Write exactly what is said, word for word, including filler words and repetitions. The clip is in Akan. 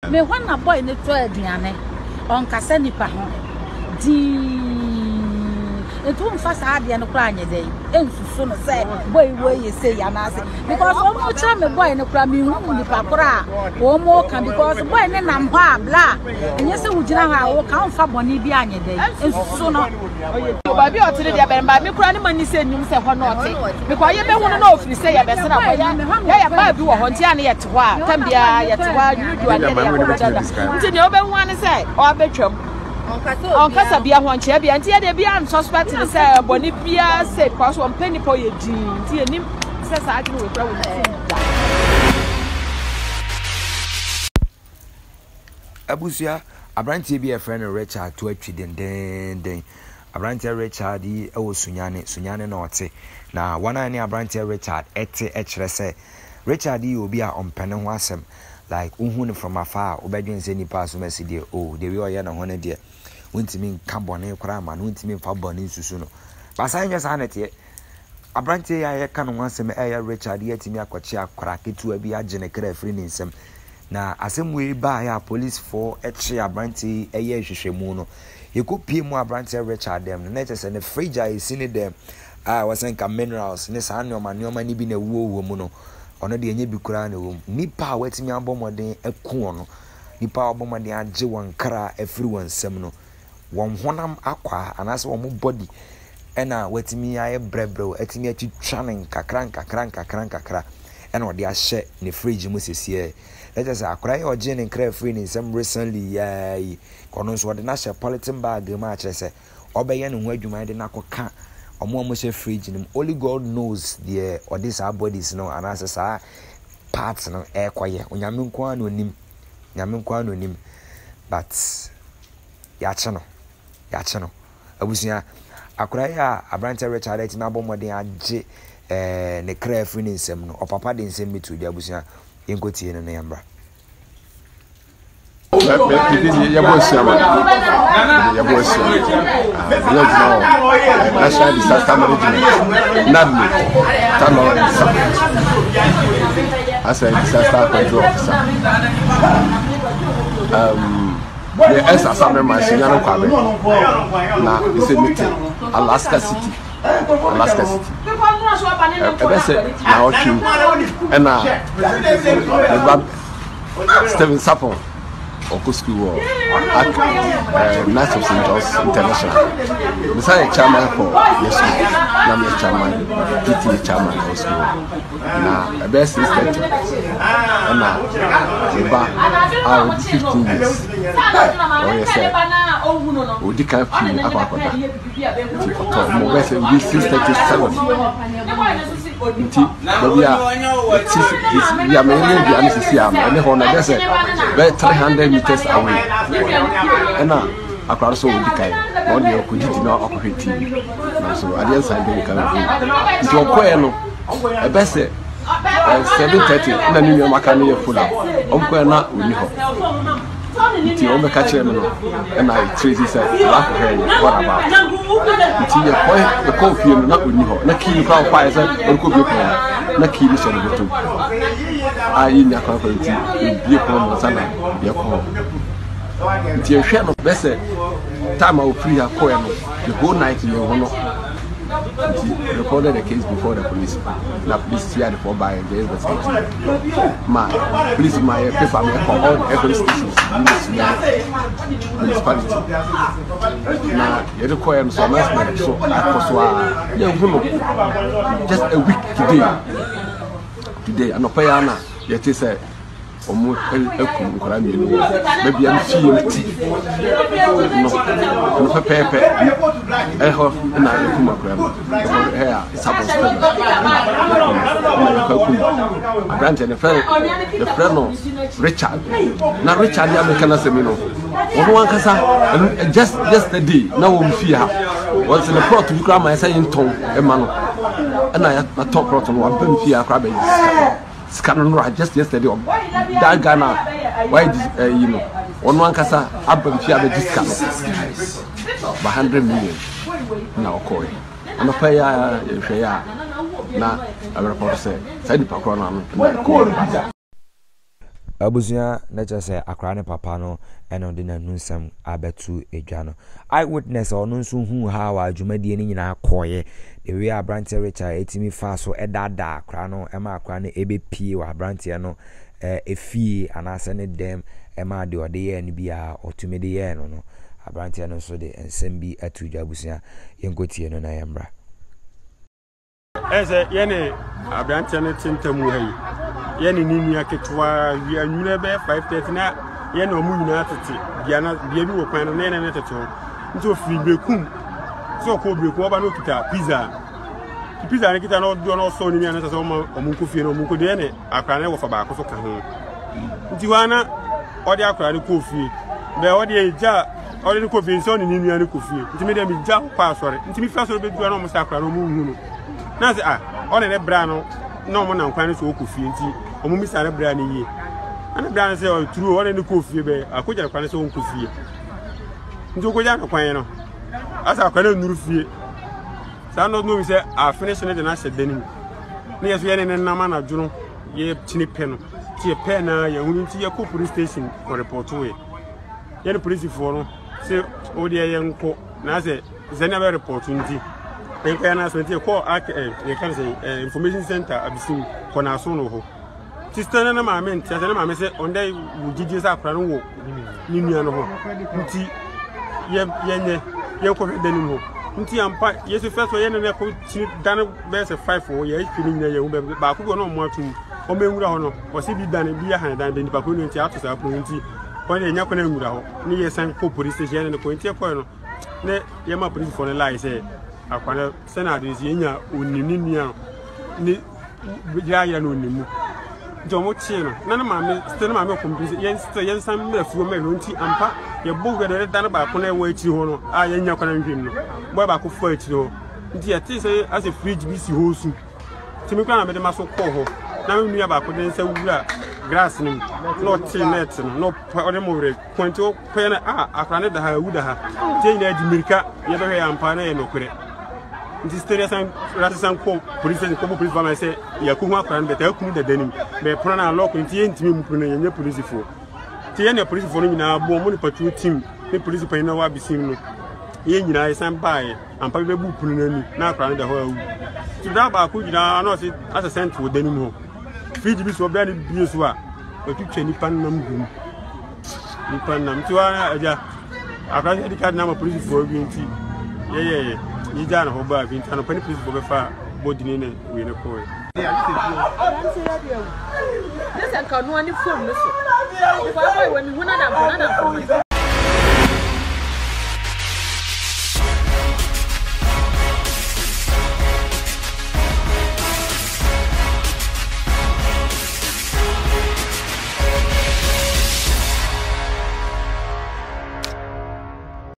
Me wanna boy ne to aduane on kasa nipa ho di etu mfasa ade no kra anye den ensusu no say boy wey say ya na say because omo try me boy ne kra me hu nipa kra omo kan because boy ne nam ho abla enye se wugina ha wo kan fa boni bi anye den ensusu no ba bi otire dia be ba me kra ne mani se nyum se ho no ote because ye be hu no na ofiri se ya be se na boy ya ya ba bi wo ho ntia ne yete ho a tambia yete ho a yudu ane ya ko dada nti ne obe hu ane se o abetwam on kasa bia ho nche bia ntia de bia an suspect ne se boni bia se cause on penny po ye din nti enim se sa ati we kra wo abusia abrantie bi e friend Richard to atwi den den den abrantie Richard yi e wo sunyane sunyane na ote na wana ne abrantie Richard ete e kire se Richard yi obi a ompene ho asem like unhun from afar obedwen se nipa so mesi de oh de we oye na ho ne de wontimi carbon kra ma no wontimi fa bone susu no basa nya sa na te abrantie ya ye kan ho asem e ya Richard yetimi akwachi akra ketu abi agene kra free ni nsem na asem we ba ya police for eche abrantie e ye hwehwemu no yekopie mu abrantie Richard dem na che se ne fridge a isini dem ah wasen ka minerals ne sa anyoma nyoma ni bi na wuo wo mu no ono de enye bi kura na wo nipa a watimi abomoden eku ono nipa abomoden age won kra afiri won sem no won honam akwa anase won body ena watimi aye brebrew atimi atitwanen kakran kakran kakran kakra ena ode ahye ne fridge mu sesie let us akra ye oje ne kra free ne sem recently yai kono so ode na hye polythene bag ma a kire se obeye ne ho adwuma de na koka omo omo she fridge nim only God knows the or this our bodies no and as sa parts no e kwaye onyame nko an onim nyame nko an onim but ya che no ya che no abusia akura ya abrantie Richard eti na bomodin age eh ne kra free ne nsem no opapa de nsem mitu di abusia yenkotie no na yambra ya boss ya ya boss ya national disaster management nadmi tano as a disaster control officer um the S assembly machine no kwabe na is a meeting Alaska City Alaska City ebe se na ochu na Steven Sapon School at uh, Knights of Saint John's International. Besides chairman for yes, I'm a chairman, P T A chairman for school. Now, a best is that, and now, about fifteen years. Oh yes, sir. We did kind of feel about that. More best we since thirty-seven. But we are, we are mainly the anesthesia, and the honor desert, about three hundred meters away. And now, across so we can one year could you not operate T V. So at the end side, we can do it. A best seven thirty, and then you are making full up. Uncle not with you. Until you make a chairman, and I treat this as laugh her. What about until you point the coffee and not with you? Not kill you can't fire, and could be a not kill each other too. I in your company, be a problem, son, be a call. Until you share no best time I will free a coin the whole night in your honor. Reported the case before the police. Now police here for by the investigation. My police my paper me for all every stations in this municipality. Now you require some announcement so I was yeah just a week today. Today and opayana yet is a omo ekum nkora mi no maybe am fie ti no no pepe e ho na ekum nkora mi e a sabon stone na ekum abrante ne friend the friend no Richard na Richard ya me kana semi no ono wan kasa just just the day na wo fie ha once the plot you kra my say nton e ma no na ya na top plot no wan pam fie akra ba scan just yesterday that Ghana why uh, you know one one kasa abam fi abe discount by one hundred million na okoy no pay ya hwe ya na a report say say the pakro na no abusuya na che say akra ne papa no eno de na nunsam abetu edwa no eyewitness ono nso hu ha wa adwumadie ni nyina akoye the way Abranteɛ Richard etimi fa so edada akra no ema akra no ebepie wa Abranteɛ no eh efie anase ne dem ema de ode ye ne bia otumi de ye no no Abranteɛ no so de ensem bi atu dwa abusuya yenkotie no na yembra ese yene Abranteɛ no tintamu hayi yene ni nua ketwa wi anwuna be five thirty na yene omu nyina tete bia na bia bi wo kwan no na na tete nti ofiri bekum so ko bekum oba no kita pizza ki pizza ne kita no do no so ni na so omu omu fie no omu ko de ne akra ne wo fa ba ko so ka ho nti wana odi akra ne ko fie be odi eja odi ne ko fie so ni nua ne ko fie nti me de mi ja pa sori nti mi fa so be du no mo sa akra no mu hu no na se ah odi ne bra no no mo na nkwan ne so ko fie nti omu mi sa ne bra ne yie ana bra ne se o turu odi ne ko fie be akoja kwan ne so ko fie nti ko ja no kwan no asa kwan ne nuru fie sa no no mi se a finish ne de na se denim ne yeso ye ne na ma na dwuro ye tini pe no ti ye pe na ye hunu ti ye ko police station for report we ye ne police for no se o de ye nko na se zenia be report nti en ka na so ti ko ye kan say information center abisim ko na so no ho ti stand na ma me nti na ma me se on dey wugidi sa akra no wo ni nua no ho nti ye ye nye ye ko denim ho nti ampa yesu first ye ne ko chi dan be se five o ye ikini nyina ye hu be ba ko no mo atum o me nwura ho no o se bi dan bi ya han dan be nipa ko no nti ato sa ko nti ko ne nya ko na nwura ho ni ye san ko police station ne ko nti ko no ne ye ma police for ne lie say akwana senate ye nya onini nia ni ya ya no onimu nti o mo chi no na na ma me still ma me compete ye ye san me afuo me no nti ampa ye bogu de dan ba ko na wa chi ho no a ye nya ko na nhwem no boy ba ko fo chi ho nti ye ti say as a fridge bi si ho su ti me kwa na me de maso ko ho na me nua ba ko de nsa wura grass ni no ti net no no o de mo re kwento ko na a akra ne da ha wu da ha ti nya di mirika ye be ya ampa na ye no kure nti story san rata san ko police ko police ba ma say ya ku hu akra ne beta ku da danim be pro na lock nti ye ntimi mu pro na ye nya police fo ti ye na police fo no nyina bo mo ni patrol team ni police pa na wa bisim no ye nyina ye san bae ampa be bu pro na ni na akra ne da ho awu ti da ba ku nyina na si as a cent wo danim ho fridge bi so bra ni bi so a otwetwe ni pan nam gum ni pan nam ti wa aja akra ne di card na ma police fo bi nti ye ye ye ni jana ho ba bi nti na pani police fo be fa body ni ne we ne ko This and can one phone. If I went when